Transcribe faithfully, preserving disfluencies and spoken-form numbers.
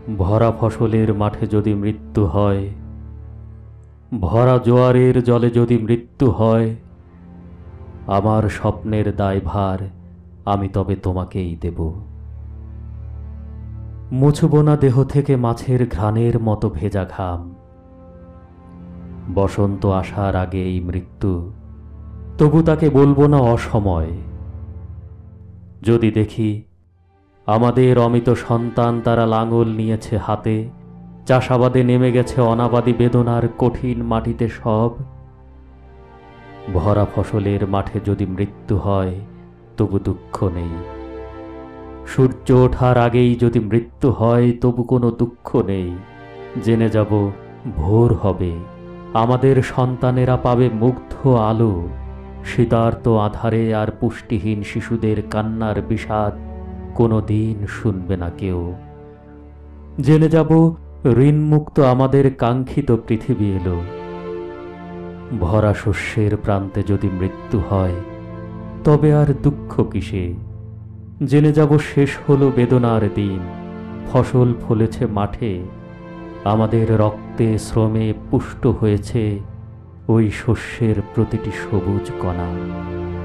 ভরা ফসলের মাঠে যদি মৃত্যু হয়, ভরা জোয়ারের জলে যদি মৃত্যু হয়, আমার স্বপ্নের দায়ভার আমি তবে তোমাকেই দেব। মুছব না দেহ থেকে মাছের ঘ্রাণের মতো ভেজা ঘাম। বসন্ত আসার আগে এই মৃত্যু, তবু তাকে বলবো না অসময়। যদি দেখি আমাদের অমিত সন্তান তারা লাঙল নিয়েছে হাতে, চাষাবাদে নেমে গেছে অনাবাদী বেদনার কঠিন মাটিতে সব, ভরা ফসলের মাঠে যদি মৃত্যু হয় তবু দুঃখ নেই। সূর্য ওঠার আগেই যদি মৃত্যু হয় তবু কোনো দুঃখ নেই। জেনে যাব ভোর হবে, আমাদের সন্তানেরা পাবে মুগ্ধ আলো। শীতার্ত আধারে আর পুষ্টিহীন শিশুদের কান্নার বিষাদ কোনো দিন শুনবে না কেউ। জেনে যাব ঋণমুক্ত আমাদের কাঙ্ক্ষিত পৃথিবী এলো। ভরা শস্যের প্রান্তে যদি মৃত্যু হয় তবে আর দুঃখ কিসে। জেনে যাব শেষ হলো বেদনার দিন, ফসল ফলেছে মাঠে, আমাদের রক্তে শ্রমে পুষ্ট হয়েছে ওই শস্যের প্রতিটি সবুজ কণা।